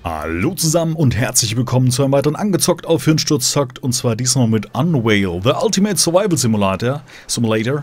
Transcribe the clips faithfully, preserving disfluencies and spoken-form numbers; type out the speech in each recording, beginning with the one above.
Hallo zusammen und herzlich willkommen zu einem weiteren Angezockt auf Hirnsturz zockt, und zwar diesmal mit Unwhale, The Ultimate Survival Simulator. Simulator.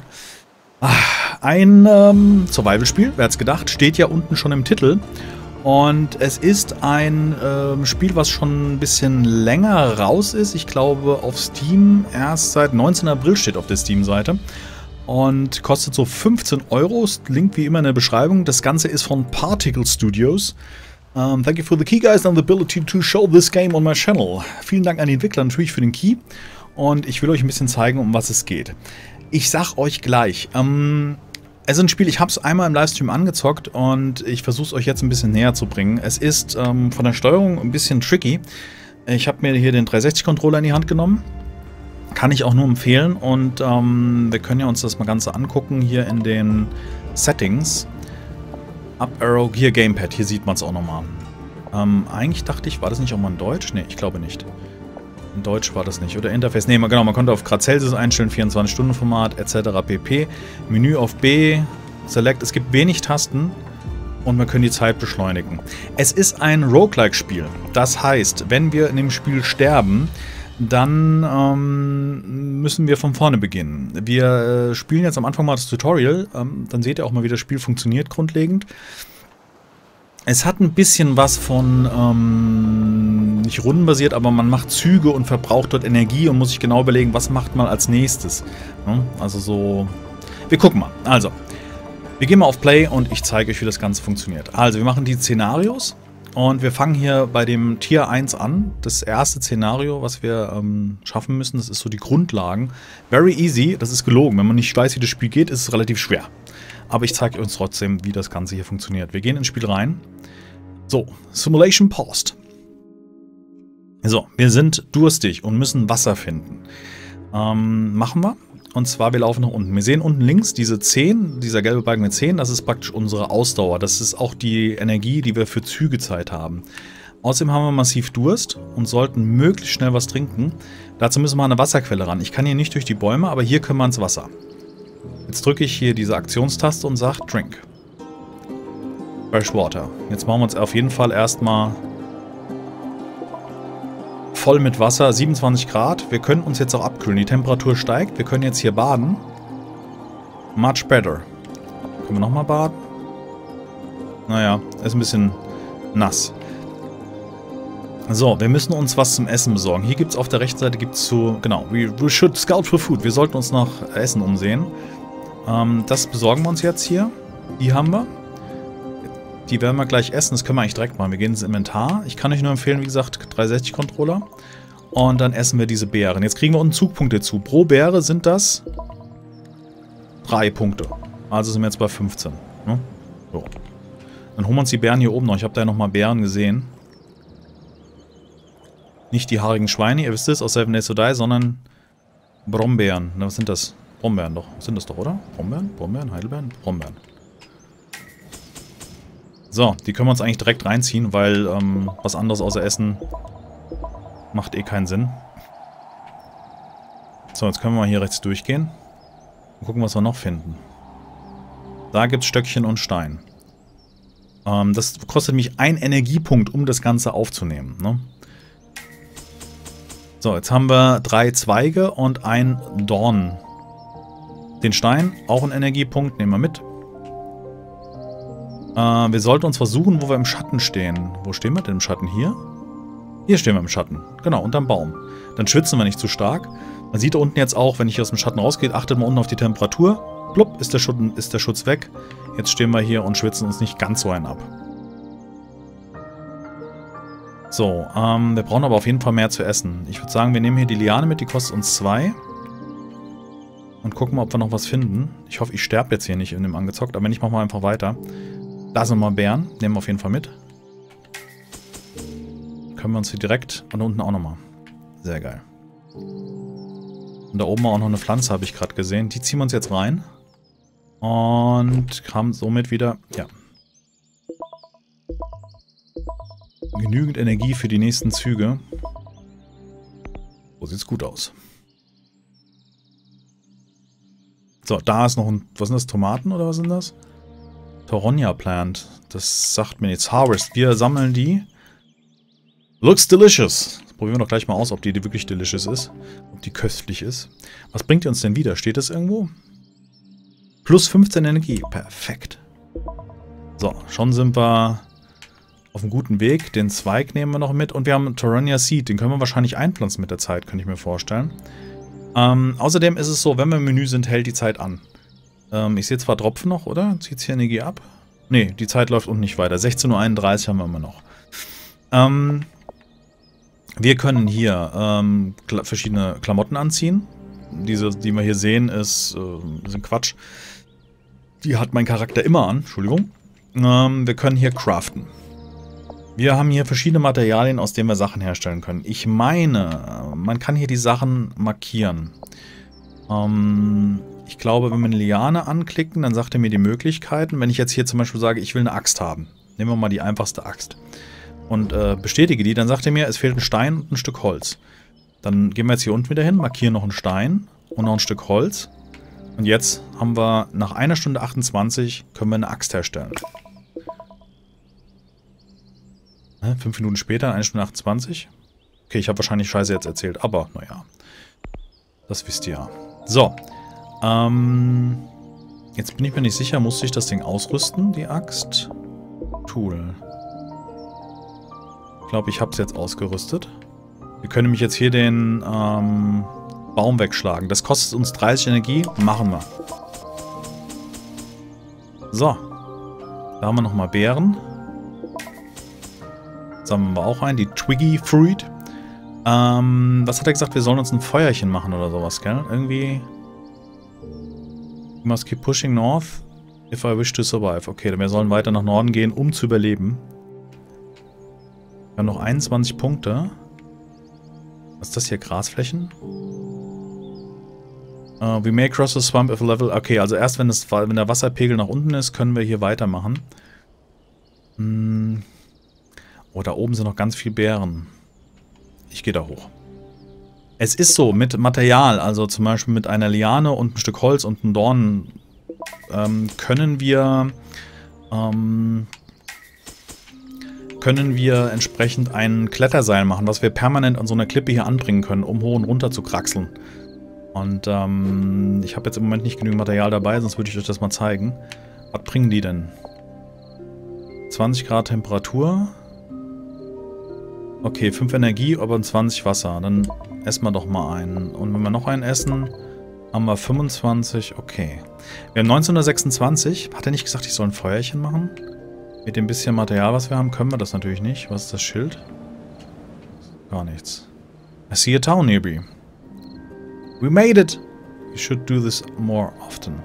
Ein ähm, Survival-Spiel, wer hat's gedacht, steht ja unten schon im Titel. Und es ist ein ähm, Spiel, was schon ein bisschen länger raus ist. Ich glaube auf Steam erst seit neunzehnten April steht auf der Steam-Seite. Und kostet so fünfzehn Euro, Link wie immer in der Beschreibung. Das Ganze ist von Particle Studios. Um, thank you for the key, guys, and the ability to show this game on my channel. Vielen Dank an die Entwickler natürlich für den Key. Und ich will euch ein bisschen zeigen, um was es geht. Ich sag euch gleich, ähm, es ist ein Spiel, ich habe es einmal im Livestream angezockt und ich versuche es euch jetzt ein bisschen näher zu bringen. Es ist ähm, von der Steuerung ein bisschen tricky. Ich habe mir hier den dreihundertsechzig-Controller in die Hand genommen. Kann ich auch nur empfehlen. Und ähm, wir können ja uns das mal Ganze angucken hier in den Settings. Up Arrow, hier Gamepad, hier sieht man es auch nochmal. Ähm, eigentlich dachte ich, war das nicht auch mal in Deutsch? Ne, ich glaube nicht. In Deutsch war das nicht. Oder Interface, ne, genau, man konnte auf Grad Celsius einstellen, vierundzwanzig Stunden Format, et cetera pp. Menü auf B, Select, es gibt wenig Tasten und wir können die Zeit beschleunigen. Es ist ein Roguelike-Spiel. Das heißt, wenn wir in dem Spiel sterben, dann ähm, müssen wir von vorne beginnen. Wir äh, spielen jetzt am Anfang mal das Tutorial, ähm, dann seht ihr auch mal, wie das Spiel funktioniert grundlegend. Es hat ein bisschen was von, ähm, nicht rundenbasiert, aber man macht Züge und verbraucht dort Energie und muss sich genau überlegen, was macht man als nächstes. Ja, also so, wir gucken mal. Also, wir gehen mal auf Play und ich zeige euch, wie das Ganze funktioniert. Also, wir machen die Szenarios. Und wir fangen hier bei dem Tier eins an. Das erste Szenario, was wir ähm, schaffen müssen, das ist so die Grundlagen. Very easy, das ist gelogen. Wenn man nicht weiß, wie das Spiel geht, ist es relativ schwer. Aber ich zeige uns trotzdem, wie das Ganze hier funktioniert. Wir gehen ins Spiel rein. So, Simulation paused. So, wir sind durstig und müssen Wasser finden. Ähm, machen wir. Und zwar, wir laufen nach unten. Wir sehen unten links diese zehn, dieser gelbe Balken mit zehn, das ist praktisch unsere Ausdauer. Das ist auch die Energie, die wir für Zügezeit haben. Außerdem haben wir massiv Durst und sollten möglichst schnell was trinken. Dazu müssen wir an eine Wasserquelle ran. Ich kann hier nicht durch die Bäume, aber hier können wir ins Wasser. Jetzt drücke ich hier diese Aktionstaste und sage Drink. Fresh Water. Jetzt machen wir uns auf jeden Fall erstmal voll mit Wasser, siebenundzwanzig Grad. Wir können uns jetzt auch abkühlen. Die Temperatur steigt. Wir können jetzt hier baden. Much better. Können wir nochmal baden? Naja, ist ein bisschen nass. So, wir müssen uns was zum Essen besorgen. Hier gibt es auf der rechten Seite, gibt es zu, genau, we, we should scout for food. Wir sollten uns nach Essen umsehen. Ähm, das besorgen wir uns jetzt hier. Die haben wir. Die werden wir gleich essen, das können wir eigentlich direkt machen. Wir gehen ins Inventar. Ich kann euch nur empfehlen, wie gesagt, dreihundertsechzig-Controller. Und dann essen wir diese Beeren. Jetzt kriegen wir unten Zugpunkte zu. Pro Beere sind das drei Punkte. Also sind wir jetzt bei fünfzehn. Ne? So. Dann holen wir uns die Beeren hier oben noch. Ich habe da ja nochmal Beeren gesehen. Nicht die haarigen Schweine, ihr wisst es, aus Seven Days to Die, sondern Brombeeren. Na, was sind das? Brombeeren doch. Sind das doch, oder? Brombeeren? Brombeeren? Heidelbeeren? Brombeeren. So, die können wir uns eigentlich direkt reinziehen, weil ähm, was anderes außer Essen macht eh keinen Sinn. So, jetzt können wir mal hier rechts durchgehen und gucken, was wir noch finden. Da gibt es Stöckchen und Stein. Ähm, das kostet mich einen Energiepunkt, um das Ganze aufzunehmen. Ne? So, jetzt haben wir drei Zweige und ein Dorn. Den Stein, auch ein Energiepunkt, nehmen wir mit. Uh, wir sollten uns versuchen, wo wir im Schatten stehen. Wo stehen wir denn im Schatten? Hier? Hier stehen wir im Schatten. Genau, unterm Baum. Dann schwitzen wir nicht zu stark. Man sieht da unten jetzt auch, wenn ich aus dem Schatten rausgehe, achtet mal unten auf die Temperatur. Plupp, ist der, Schutz, ist der Schutz weg. Jetzt stehen wir hier und schwitzen uns nicht ganz so einen ab. So, ähm, wir brauchen aber auf jeden Fall mehr zu essen. Ich würde sagen, wir nehmen hier die Liane mit, die kostet uns zwei. Und gucken mal, ob wir noch was finden. Ich hoffe, ich sterbe jetzt hier nicht in dem angezockt, aber wenn nicht, machen wir einfach weiter. Da sind nochmal Beeren. Nehmen wir auf jeden Fall mit. Können wir uns hier direkt... Und unten auch nochmal. Sehr geil. Und da oben auch noch eine Pflanze, habe ich gerade gesehen. Die ziehen wir uns jetzt rein. Und haben somit wieder... Ja. Genügend Energie für die nächsten Züge. So sieht's gut aus. So, da ist noch ein... Was sind das? Tomaten oder was sind das? Toronia Plant. Das sagt mir jetzt Harvest. Wir sammeln die Looks delicious. Das probieren wir doch gleich mal aus, ob die, die wirklich delicious ist. Ob die köstlich ist. Was bringt die uns denn wieder? Steht das irgendwo? Plus fünfzehn Energie. Perfekt. So, schon sind wir auf einem guten Weg. Den Zweig nehmen wir noch mit. Und wir haben Tyrannia Seed. Den können wir wahrscheinlich einpflanzen mit der Zeit, könnte ich mir vorstellen. Ähm, außerdem ist es so, wenn wir im Menü sind, hält die Zeit an. Ähm, ich sehe zwar Tropfen noch, oder? Zieht es hier Energie ab? Ne, die Zeit läuft unten nicht weiter. sechzehn Uhr einunddreißig haben wir immer noch. Ähm, wir können hier ähm, kla verschiedene Klamotten anziehen. Diese, die wir hier sehen, ist, äh, sind Quatsch. Die hat mein Charakter immer an. Entschuldigung. Ähm, wir können hier craften. Wir haben hier verschiedene Materialien, aus denen wir Sachen herstellen können. Ich meine, man kann hier die Sachen markieren. Ähm, ich glaube, wenn wir eine Liane anklicken, dann sagt er mir die Möglichkeiten. Wenn ich jetzt hier zum Beispiel sage, ich will eine Axt haben. Nehmen wir mal die einfachste Axt. Und äh, bestätige die, dann sagt er mir, es fehlt ein Stein und ein Stück Holz. Dann gehen wir jetzt hier unten wieder hin, markieren noch einen Stein und noch ein Stück Holz. Und jetzt haben wir nach einer Stunde achtundzwanzig können wir eine Axt herstellen. Fünf Minuten später, eine Stunde achtundzwanzig. Okay, ich habe wahrscheinlich Scheiße jetzt erzählt, aber naja. Das wisst ihr ja. So. Ähm, jetzt bin ich mir nicht sicher, muss ich das Ding ausrüsten, die Axt? Tool. Ich glaube, ich habe es jetzt ausgerüstet. Wir können nämlich jetzt hier den ähm, Baum wegschlagen. Das kostet uns dreißig Energie. Machen wir. So. Da haben wir nochmal Beeren. Sammeln wir auch ein, die Twiggy Fruit. Ähm, was hat er gesagt? Wir sollen uns ein Feuerchen machen oder sowas, gell? Irgendwie. We must keep pushing north if I wish to survive. Okay, wir sollen weiter nach Norden gehen, um zu überleben. Wir haben noch einundzwanzig Punkte. Was ist das hier? Grasflächen? Uh, we may cross the swamp if a level... Okay, also erst wenn, das, wenn der Wasserpegel nach unten ist, können wir hier weitermachen. Hm... Oh, da oben sind noch ganz viele Beeren. Ich gehe da hoch. Es ist so, mit Material, also zum Beispiel mit einer Liane und ein Stück Holz und einem Dorn, ähm, können wir ähm, können wir entsprechend ein Kletterseil machen, was wir permanent an so einer Klippe hier anbringen können, um hoch und runter zu kraxeln. Und ähm, ich habe jetzt im Moment nicht genügend Material dabei, sonst würde ich euch das mal zeigen. Was bringen die denn? zwanzig Grad Temperatur. Okay, fünf Energie, aber zwanzig Wasser. Dann essen wir doch mal einen. Und wenn wir noch einen essen, haben wir fünfundzwanzig. Okay. Wir haben neunzehnhundertsechsundzwanzig. Hat er nicht gesagt, ich soll ein Feuerchen machen? Mit dem bisschen Material, was wir haben, können wir das natürlich nicht. Was ist das Schild? Gar nichts. I see a town nearby. We made it! We should do this more often.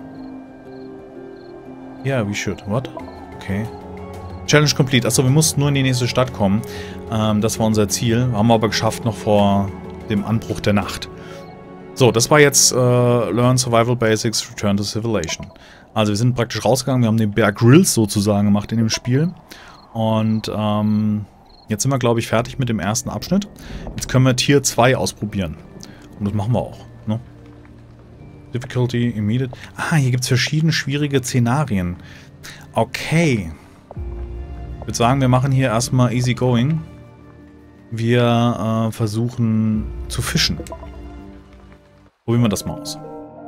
Yeah, we should. What? Okay. Challenge complete. Achso, wir mussten nur in die nächste Stadt kommen. Ähm, das war unser Ziel. Haben wir aber geschafft noch vor dem Anbruch der Nacht. So, das war jetzt äh, Learn Survival Basics, Return to Civilization. Also wir sind praktisch rausgegangen. Wir haben den Bear Grylls sozusagen gemacht in dem Spiel. Und ähm, jetzt sind wir, glaube ich, fertig mit dem ersten Abschnitt. Jetzt können wir Tier zwei ausprobieren. Und das machen wir auch. Ne? Difficulty, Immediate. Ah, hier gibt es verschiedene schwierige Szenarien. Okay. Ich würde sagen, wir machen hier erstmal easy going. Wir äh, versuchen zu fischen. Probieren wir das mal aus.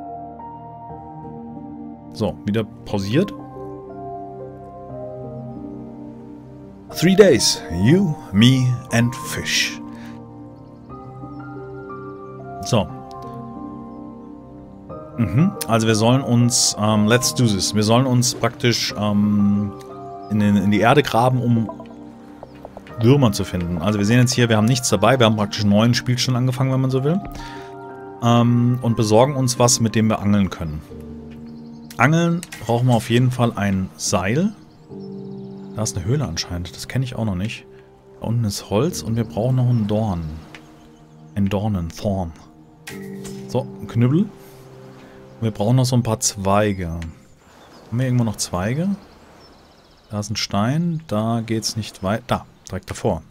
So, wieder pausiert. Three days. You, me and fish. So. Mhm. Also wir sollen uns, ähm, let's do this. Wir sollen uns praktisch ähm, in, den, in die Erde graben, um Würmer zu finden. Also wir sehen jetzt hier, wir haben nichts dabei. Wir haben praktisch einen neuen Spielstand angefangen, wenn man so will. Ähm, und besorgen uns was, mit dem wir angeln können. Angeln brauchen wir auf jeden Fall ein Seil. Da ist eine Höhle anscheinend. Das kenne ich auch noch nicht. Da unten ist Holz und wir brauchen noch einen Dorn. Ein Dornen, Thorn. So, ein Knüppel. Wir brauchen noch so ein paar Zweige. Haben wir irgendwo noch Zweige? Da ist ein Stein. Da geht es nicht weit. Da, direkt davor.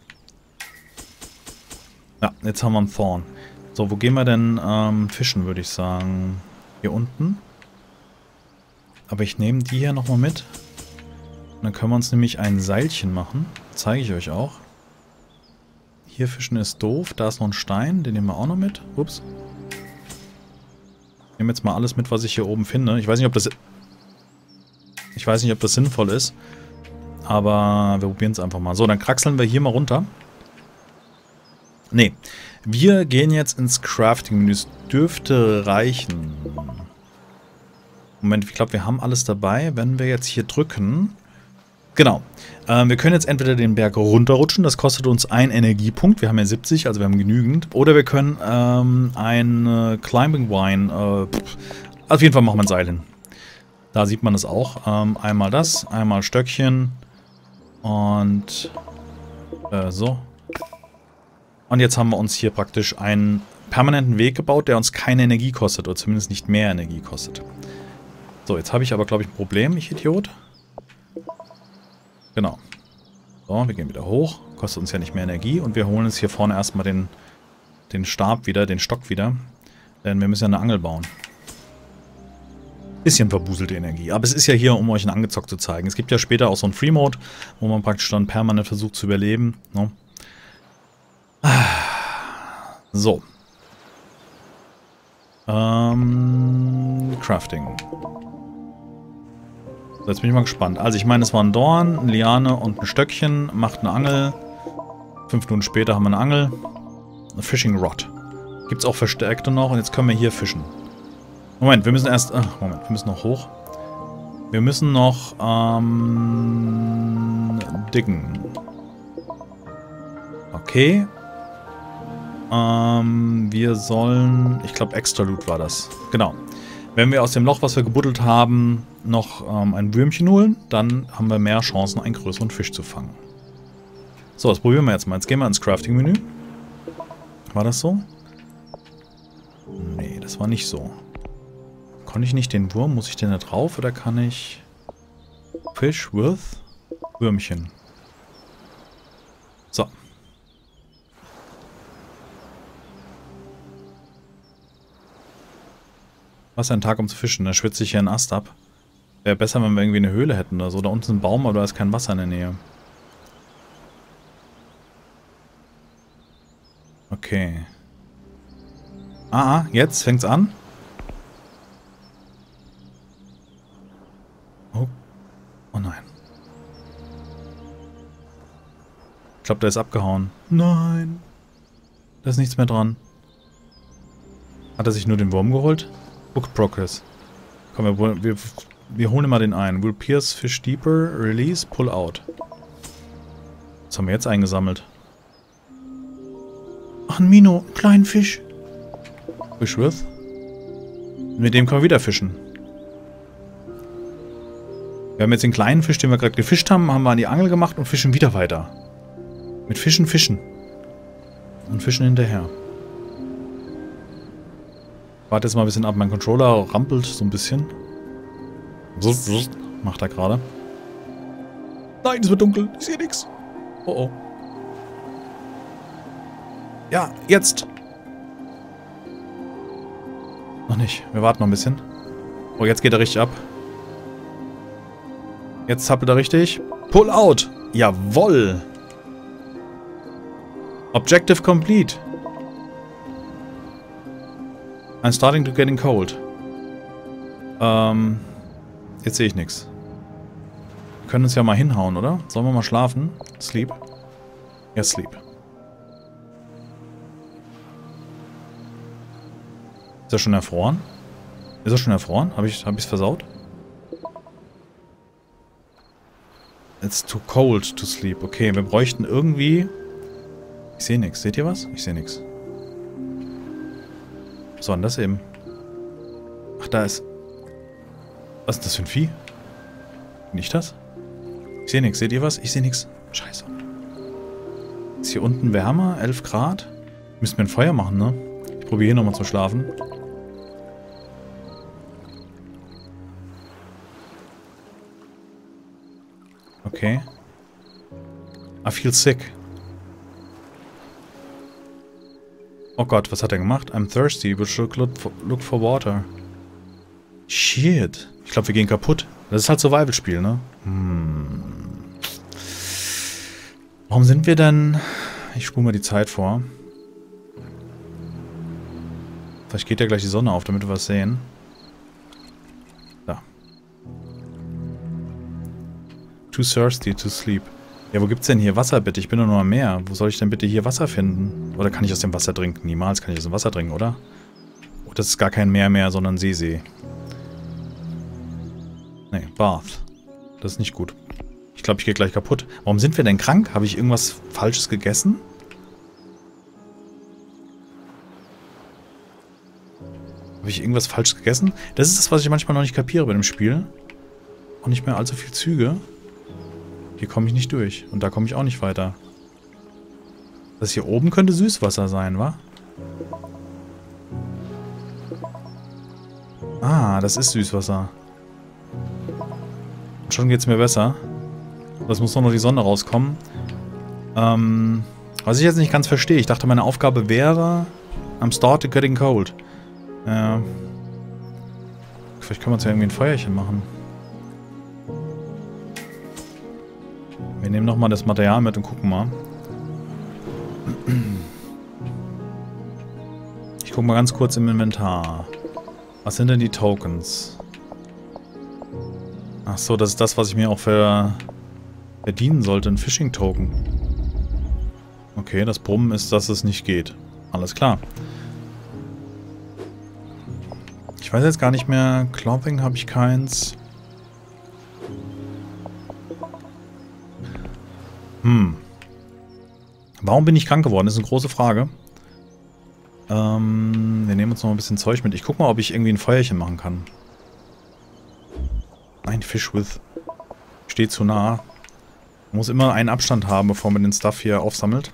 Ja, jetzt haben wir einen Thorn. So, wo gehen wir denn ähm, fischen, würde ich sagen? Hier unten. Aber ich nehme die hier nochmal mit. Und dann können wir uns nämlich ein Seilchen machen. Zeige ich euch auch. Hier fischen ist doof. Da ist noch ein Stein. Den nehmen wir auch noch mit. Ups. Ich nehme jetzt mal alles mit, was ich hier oben finde. Ich weiß nicht, ob das... Ich weiß nicht, ob das sinnvoll ist. Aber wir probieren es einfach mal. So, dann kraxeln wir hier mal runter. Nee. Wir gehen jetzt ins Crafting-Menü. Es dürfte reichen. Moment, ich glaube, wir haben alles dabei. Wenn wir jetzt hier drücken... Genau. Ähm, wir können jetzt entweder den Berg runterrutschen. Das kostet uns einen Energiepunkt. Wir haben ja siebzig, also wir haben genügend. Oder wir können ähm, ein äh, Climbing Wine... Äh, pff, auf jeden Fall machen wir ein Seil hin. Da sieht man es auch. Ähm, einmal das, einmal Stöckchen. Und... Äh, so. Und jetzt haben wir uns hier praktisch einen permanenten Weg gebaut, der uns keine Energie kostet. Oder zumindest nicht mehr Energie kostet. So, jetzt habe ich aber, glaube ich, ein Problem, ich Idiot. Genau. So, wir gehen wieder hoch. Kostet uns ja nicht mehr Energie. Und wir holen uns hier vorne erstmal den, den Stab wieder, den Stock wieder. Denn wir müssen ja eine Angel bauen. Bisschen verbuselte Energie. Aber es ist ja hier, um euch einen angezockt zu zeigen. Es gibt ja später auch so einen Free-Mode, wo man praktisch dann permanent versucht zu überleben. No? So. Ähm, Crafting. So, jetzt bin ich mal gespannt. Also ich meine, es war ein Dorn, eine Liane und ein Stöckchen. Macht eine Angel. Fünf Minuten später haben wir eine Angel. Eine Fishing Rod. Gibt es auch verstärkte noch. Und jetzt können wir hier fischen. Moment, wir müssen erst... Ach, Moment, wir müssen noch hoch. Wir müssen noch ähm, diggen. Okay. Ähm, wir sollen... Ich glaube, Extra Loot war das. Genau. Wenn wir aus dem Loch, was wir gebuddelt haben, noch ähm, ein Würmchen holen, dann haben wir mehr Chancen, einen größeren Fisch zu fangen. So, das probieren wir jetzt mal. Jetzt gehen wir ins Crafting-Menü. War das so? Nee, das war nicht so. Konnte ich nicht den Wurm? Muss ich den da drauf? Oder kann ich... Fish with Würmchen. So. Was ein Tag, um zu fischen. Da schwitze ich hier einen Ast ab. Wäre besser, wenn wir irgendwie eine Höhle hätten oder so. Da unten ist ein Baum, aber da ist kein Wasser in der Nähe. Okay. Ah, jetzt fängt's an. Oh. Oh nein. Ich glaube, der ist abgehauen. Nein. Da ist nichts mehr dran. Hat er sich nur den Wurm geholt? Book Progress. Komm, wir, wir, wir holen mal den ein. Will pierce fish deeper, release, pull out. Was haben wir jetzt eingesammelt? Ach, ein Mino, einen kleinen Fisch. Fish with. Mit dem können wir wieder fischen. Wir haben jetzt den kleinen Fisch, den wir gerade gefischt haben, haben wir an die Angel gemacht und fischen wieder weiter. Mit Fischen fischen. Und fischen hinterher. Warte jetzt mal ein bisschen ab. Mein Controller rampelt so ein bisschen. Macht er gerade. Nein, es wird dunkel. Ich sehe nichts. Oh oh. Ja, jetzt. Noch nicht. Wir warten noch ein bisschen. Oh, jetzt geht er richtig ab. Jetzt zappelt er richtig. Pull out. Jawoll. Objective complete. I'm starting to getting cold. Ähm, jetzt sehe ich nichts. Wir können uns ja mal hinhauen, oder? Sollen wir mal schlafen? Sleep. Ja, sleep. Ist er schon erfroren? Ist er schon erfroren? Habe ich es versaut? It's too cold to sleep. Okay, wir bräuchten irgendwie... Ich sehe nichts. Seht ihr was? Ich sehe nichts. Was war denn das eben? Ach, da ist... Was ist das für ein Vieh? Bin ich das? Ich sehe nichts. Seht ihr was? Ich sehe nichts. Scheiße. Ist hier unten wärmer? elf Grad? Müssen wir ein Feuer machen, ne? Ich probiere hier nochmal zu schlafen. Okay. I feel sick. Oh Gott, was hat er gemacht? I'm thirsty, but should look for, look for water. Shit. Ich glaube, wir gehen kaputt. Das ist halt Survival-Spiel, ne? Hm. Warum sind wir denn... Ich spule mal die Zeit vor. Vielleicht geht ja gleich die Sonne auf, damit wir was sehen. Da. Too thirsty to sleep. Ja, wo gibt's denn hier Wasser, bitte? Ich bin doch nur am Meer. Wo soll ich denn bitte hier Wasser finden? Oder kann ich aus dem Wasser trinken? Niemals kann ich aus dem Wasser trinken, oder? Oh, das ist gar kein Meer mehr, sondern Seesee. Nee, Bath. Das ist nicht gut. Ich glaube, ich gehe gleich kaputt. Warum sind wir denn krank? Habe ich irgendwas Falsches gegessen? Habe ich irgendwas Falsches gegessen? Das ist das, was ich manchmal noch nicht kapiere bei dem Spiel. Auch nicht mehr allzu viel Züge. Hier komme ich nicht durch. Und da komme ich auch nicht weiter. Das hier oben könnte Süßwasser sein, wa? Ah, das ist Süßwasser. Und schon geht es mir besser. Das muss noch die Sonne rauskommen. Ähm, was ich jetzt nicht ganz verstehe. Ich dachte, meine Aufgabe wäre... I'm started getting cold. Ja. Vielleicht können wir uns ja irgendwie ein Feuerchen machen. Wir nehmen nochmal das Material mit und gucken mal. Ich gucke mal ganz kurz im Inventar. Was sind denn die Tokens? Ach so, das ist das, was ich mir auch ver verdienen sollte. Ein Fishing-Token. Okay, das Brummen ist, dass es nicht geht. Alles klar. Ich weiß jetzt gar nicht mehr. Clothing habe ich keins. Hm. Warum bin ich krank geworden? Das ist eine große Frage. Ähm, wir nehmen uns noch ein bisschen Zeug mit. Ich guck mal, ob ich irgendwie ein Feuerchen machen kann. Ein Fish with. Steht zu nah. Man muss immer einen Abstand haben, bevor man den Stuff hier aufsammelt.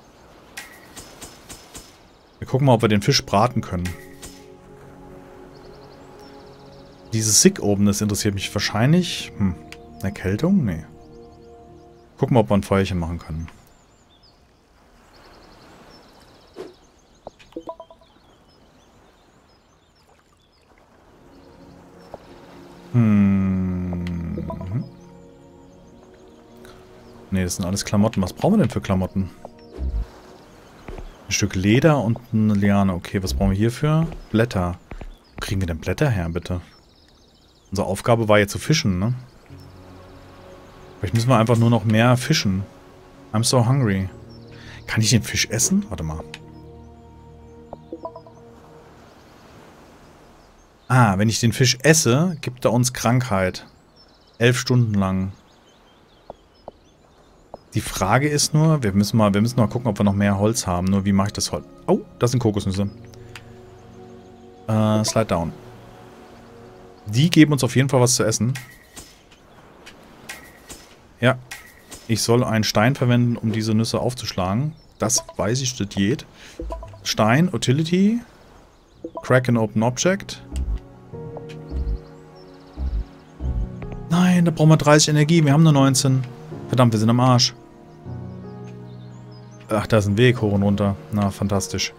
Wir gucken mal, ob wir den Fisch braten können. Dieses Sick oben, das interessiert mich wahrscheinlich. Hm. Erkältung? Nee. Gucken wir, ob wir ein Feuerchen machen können. Hm. Ne, das sind alles Klamotten. Was brauchen wir denn für Klamotten? Ein Stück Leder und eine Liane. Okay, was brauchen wir hierfür? Blätter. Wo kriegen wir denn Blätter her, bitte? Unsere Aufgabe war ja zu fischen, ne? Vielleicht müssen wir einfach nur noch mehr fischen. I'm so hungry. Kann ich den Fisch essen? Warte mal. Ah, wenn ich den Fisch esse, gibt er uns Krankheit. Elf Stunden lang. Die Frage ist nur, wir müssen mal, wir müssen mal gucken, ob wir noch mehr Holz haben. Nur wie mache ich das Holz? Oh, das sind Kokosnüsse. Äh, slide down. Die geben uns auf jeden Fall was zu essen. Ja. Ich soll einen Stein verwenden, um diese Nüsse aufzuschlagen. Das weiß ich, das geht. Stein, Utility. Crack an Open Object. Nein, da brauchen wir dreißig Energie. Wir haben nur neunzehn. Verdammt, wir sind am Arsch. Ach, da ist ein Weg hoch und runter. Na, fantastisch.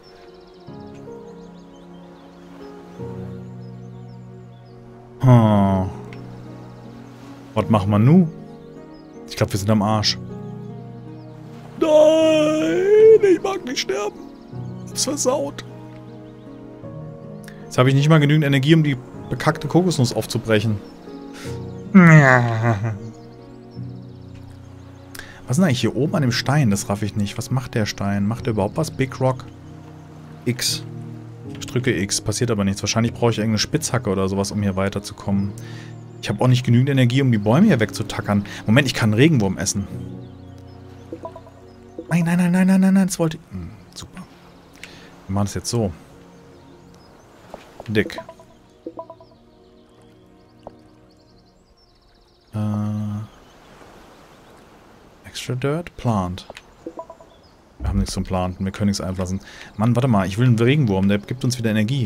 Oh. Was machen wir nun? Ich glaube, wir sind am Arsch. Nein, ich mag nicht sterben. Das ist versaut. Jetzt habe ich nicht mal genügend Energie, um die bekackte Kokosnuss aufzubrechen. Was ist denn eigentlich hier oben an dem Stein? Das raff ich nicht. Was macht der Stein? Macht der überhaupt was? Big Rock? X. Ich drücke X. Passiert aber nichts. Wahrscheinlich brauche ich irgendeine Spitzhacke oder sowas, um hier weiterzukommen. Ich habe auch nicht genügend Energie, um die Bäume hier wegzutackern. Moment, ich kann einen Regenwurm essen. Nein, nein, nein, nein, nein, nein, nein. Das wollte ich... Hm, super. Wir machen das jetzt so. Dick. Äh... Extra Dirt? Plant. Wir haben nichts zum Planten. Wir können nichts einpflanzen. Mann, warte mal. Ich will einen Regenwurm. Der gibt uns wieder Energie.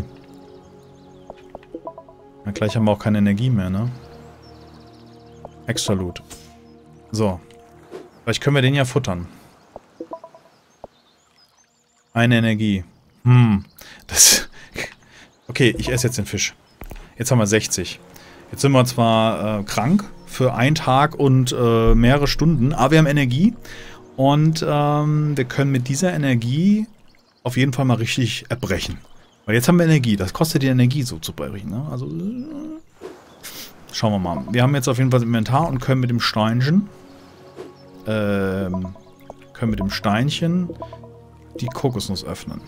Na, gleich haben wir auch keine Energie mehr, ne? Extra Loot. So. Vielleicht können wir den ja futtern. Eine Energie. Hm. Das... Okay, ich esse jetzt den Fisch. Jetzt haben wir sechzig. Jetzt sind wir zwar äh, krank für einen Tag und äh, mehrere Stunden, aber wir haben Energie. Und ähm, wir können mit dieser Energie auf jeden Fall mal richtig erbrechen. Weil jetzt haben wir Energie. Das kostet die Energie so zu brechen. Ne? Also schauen wir mal. Wir haben jetzt auf jeden Fall das Inventar und können mit dem Steinchen ähm, können mit dem Steinchen die Kokosnuss öffnen.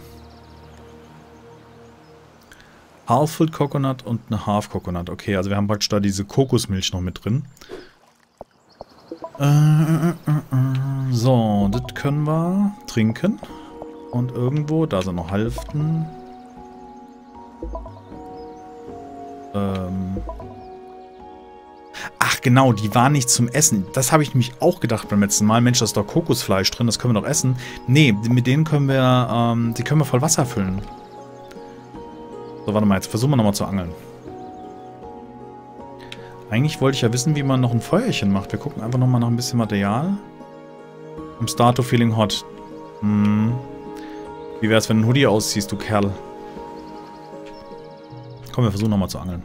Half-Filled Coconut und eine Half Coconut. Okay, also wir haben praktisch da diese Kokosmilch noch mit drin. Äh, äh, äh, so, das können wir trinken. Und irgendwo, da sind noch Hälften. Ähm. Ach genau, die waren nicht zum Essen. Das habe ich nämlich auch gedacht beim letzten Mal. Mensch, da ist doch Kokosfleisch drin, das können wir doch essen. Nee, mit denen können wir, ähm, die können wir voll Wasser füllen. So, warte mal, jetzt versuchen wir nochmal zu angeln. Eigentlich wollte ich ja wissen, wie man noch ein Feuerchen macht. Wir gucken einfach nochmal nach ein bisschen Material. I'm start to feeling hot. Hm. Wie wär's, wenn du ein Hoodie ausziehst, du Kerl? Komm, wir versuchen nochmal zu angeln.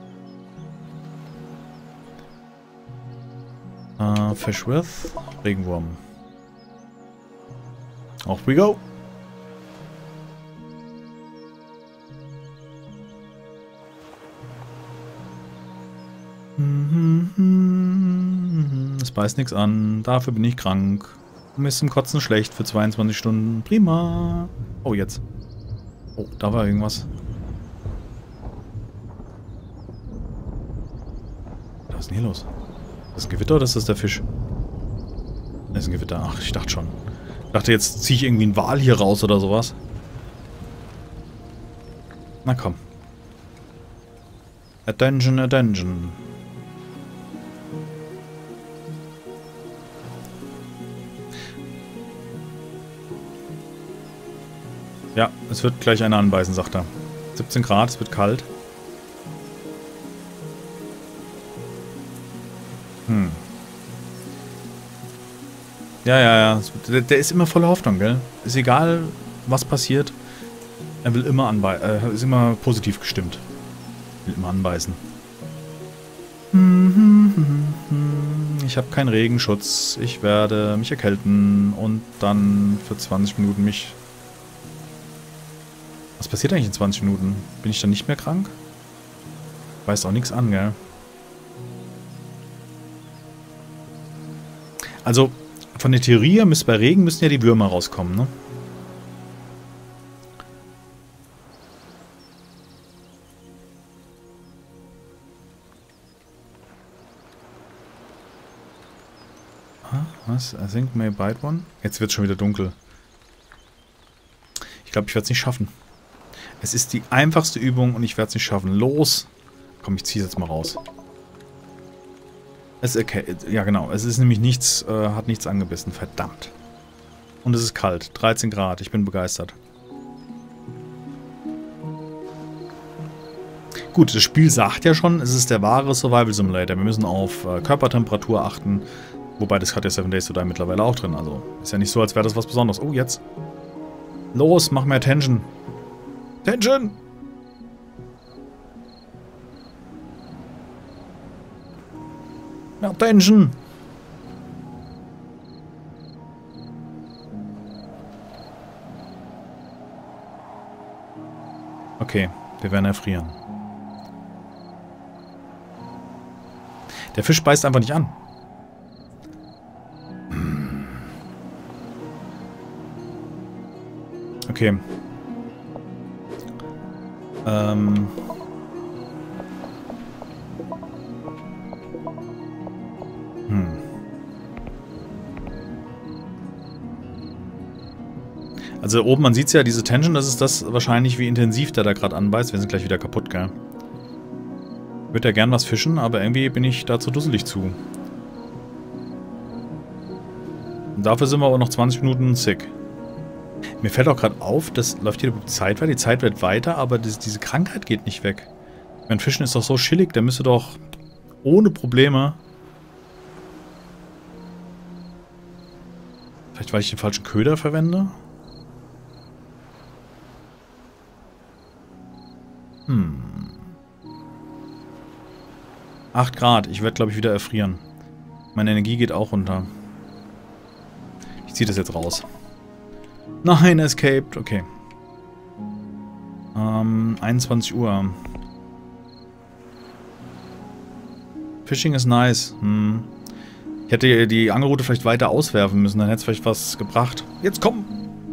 Uh, Fish with Regenwurm. Off we go. Es beißt nichts an. Dafür bin ich krank. Mir ist zum Kotzen schlecht für zweiundzwanzig Stunden. Prima. Oh, jetzt. Oh, da war irgendwas. Was ist denn hier los? Ist das ein Gewitter oder ist das der Fisch? Das ist ein Gewitter. Ach, ich dachte schon. Ich dachte, jetzt ziehe ich irgendwie einen Wal hier raus oder sowas. Na komm. Attention, attention. Ja, es wird gleich einer anbeißen, sagt er. siebzehn Grad, es wird kalt. Hm. Ja, ja, ja. Der, der ist immer voller Hoffnung, gell? Ist egal, was passiert. Er will immer anbeißen. Er ist immer positiv gestimmt. Will immer anbeißen. Ich habe keinen Regenschutz. Ich werde mich erkälten und dann für zwanzig Minuten mich... Was passiert eigentlich in zwanzig Minuten? Bin ich dann nicht mehr krank? Weiß auch nichts an, gell? Also, von der Theorie her, bei Regen müssen ja die Würmer rauskommen, ne? Was? I think may bite one? Jetzt wird es schon wieder dunkel. Ich glaube, ich werde es nicht schaffen. Es ist die einfachste Übung und ich werde es nicht schaffen. Los! Komm, ich ziehe es jetzt mal raus. Es ist okay. Ja, genau. Es ist nämlich nichts, äh, hat nichts angebissen. Verdammt. Und es ist kalt. dreizehn Grad. Ich bin begeistert. Gut, das Spiel sagt ja schon, es ist der wahre Survival Simulator. Wir müssen auf äh, Körpertemperatur achten. Wobei, das hat ja Seven Days to Die mittlerweile auch drin. Also, ist ja nicht so, als wäre das was Besonderes. Oh, jetzt. Los, mach mehr Tension. Tension! Mehr Tension! Okay, wir werden erfrieren. Der Fisch beißt einfach nicht an. Okay. Ähm. Hm. Also oben, man sieht es ja, diese Tension, das ist das wahrscheinlich, wie intensiv der da gerade anbeißt. Wir sind gleich wieder kaputt, gell? Ich würde ja gern was fischen, aber irgendwie bin ich da zu dusselig zu. Und dafür sind wir aber noch zwanzig Minuten sick. Mir fällt auch gerade auf, das läuft hier die Zeit weiter, die Zeit wird weiter, aber das, diese Krankheit geht nicht weg. Mein Fischen ist doch so chillig, der müsste doch ohne Probleme... Vielleicht, weil ich den falschen Köder verwende? Hm. acht Grad, ich werde glaube ich wieder erfrieren. Meine Energie geht auch runter. Ich ziehe das jetzt raus. Nein, escaped. Okay. Ähm, einundzwanzig Uhr. Fishing ist nice. Hm. Ich hätte die Angelrute vielleicht weiter auswerfen müssen, dann hätte es vielleicht was gebracht. Jetzt komm!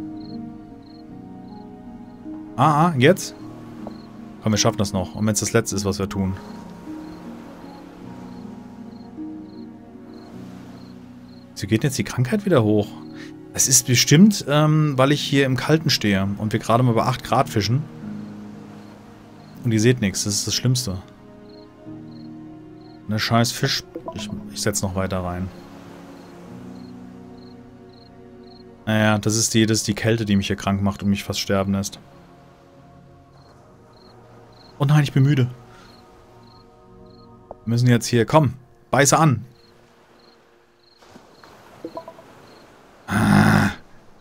Ah, ah, jetzt? Komm, wir schaffen das noch. Und wenn es das letzte ist, was wir tun. Wieso geht jetzt die Krankheit wieder hoch? Es ist bestimmt, ähm, weil ich hier im Kalten stehe und wir gerade mal bei acht Grad fischen. Und ihr seht nichts, das ist das Schlimmste. Ne scheiß Fisch. Ich, ich setze noch weiter rein. Naja, das ist, die, das ist die Kälte, die mich hier krank macht und mich fast sterben lässt. Oh nein, ich bin müde. Wir müssen jetzt hier... Komm, beiße an. Ah.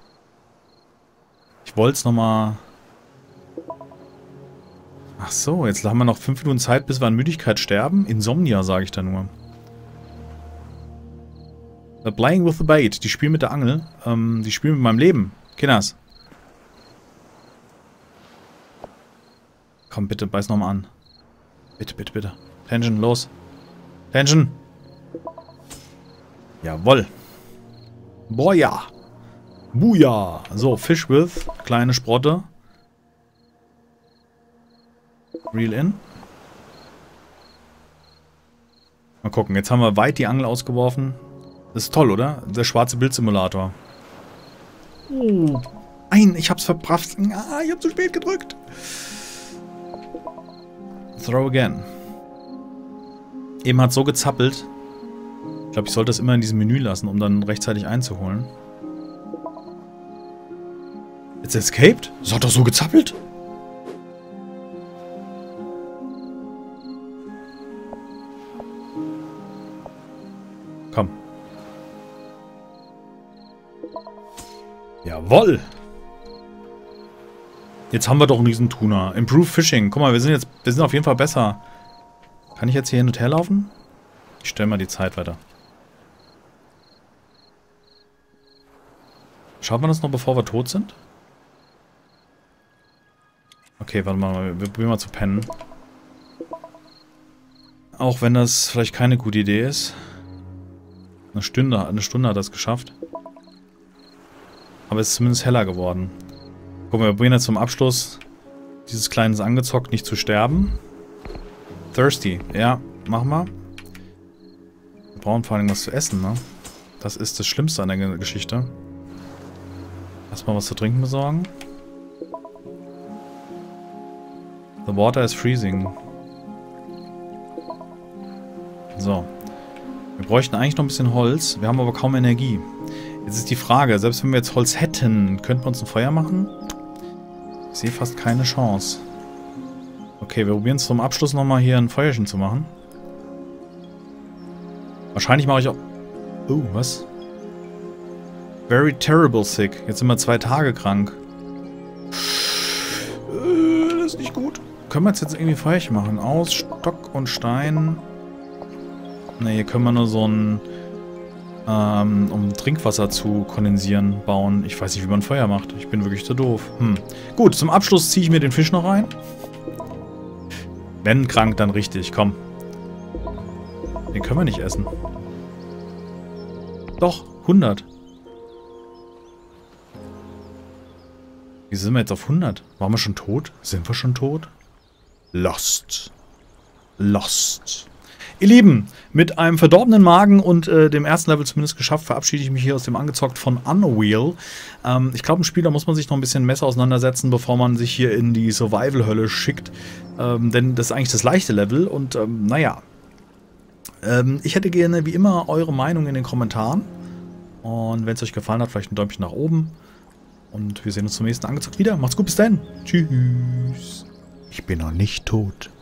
Ich wollte es nochmal... Ach so, jetzt haben wir noch fünf Minuten Zeit, bis wir an Müdigkeit sterben. Insomnia, sage ich da nur. The Playing with the Bait. Die spielen mit der Angel. Ähm, die spielen mit meinem Leben. Kinders. Komm, bitte, beiß nochmal an. Bitte, bitte, bitte. Tension, los. Tension. Jawoll. Boah, ja. Buja. So, Fish with. Kleine Sprotte. Reel in. Mal gucken, jetzt haben wir weit die Angel ausgeworfen. Das ist toll, oder? Der schwarze Bildsimulator. Oh. Nein, ich hab's verbrafft. Ah, ich hab zu spät gedrückt. Throw again. Eben hat's so gezappelt. Ich glaube, ich sollte das immer in diesem Menü lassen, um dann rechtzeitig einzuholen. Jetzt escaped? Das hat doch so gezappelt. Komm. Jawoll! Jetzt haben wir doch einen riesen Tuna. Improve Fishing. Guck mal, wir sind jetzt, wir sind auf jeden Fall besser. Kann ich jetzt hier hin und her laufen? Ich stelle mal die Zeit weiter. Schaut man das noch, bevor wir tot sind? Okay, warte mal, wir probieren mal zu pennen. Auch wenn das vielleicht keine gute Idee ist. Eine Stunde, eine Stunde hat das geschafft. Aber es ist zumindest heller geworden. Guck mal, wir probieren jetzt zum Abschluss dieses Kleines angezockt, nicht zu sterben. Thirsty, ja, machen wir. Wir brauchen vor allem was zu essen, ne? Das ist das Schlimmste an der Geschichte. Erstmal was zu trinken besorgen. The water is freezing. So. Wir bräuchten eigentlich noch ein bisschen Holz. Wir haben aber kaum Energie. Jetzt ist die Frage, selbst wenn wir jetzt Holz hätten, könnten wir uns ein Feuer machen? Ich sehe fast keine Chance. Okay, wir probieren es zum Abschluss nochmal hier ein Feuerchen zu machen. Wahrscheinlich mache ich auch... Oh, was? Very terrible sick. Jetzt sind wir zwei Tage krank. Äh, das ist nicht gut. Können wir jetzt, jetzt irgendwie Feuerchen machen? Aus Stock und Stein. Ne, hier können wir nur so ein... Ähm, um Trinkwasser zu kondensieren, bauen. Ich weiß nicht, wie man Feuer macht. Ich bin wirklich zu doof. Hm. Gut, zum Abschluss ziehe ich mir den Fisch noch rein. Wenn krank, dann richtig. Komm. Den können wir nicht essen. Doch, hundert. Wie sind wir jetzt auf hundert? Waren wir schon tot? Sind wir schon tot? Lost. Lost. Ihr Lieben, mit einem verdorbenen Magen und äh, dem ersten Level zumindest geschafft, verabschiede ich mich hier aus dem Angezockt von Unwheel. Ähm, ich glaube, im Spiel, da muss man sich noch ein bisschen Messer auseinandersetzen, bevor man sich hier in die Survival-Hölle schickt. Ähm, denn das ist eigentlich das leichte Level und ähm, naja. Ähm, ich hätte gerne, wie immer, eure Meinung in den Kommentaren. Und wenn es euch gefallen hat, vielleicht ein Däumchen nach oben. Und wir sehen uns zum nächsten Angezockt wieder. Macht's gut, bis dann. Tschüss. Ich bin noch nicht tot.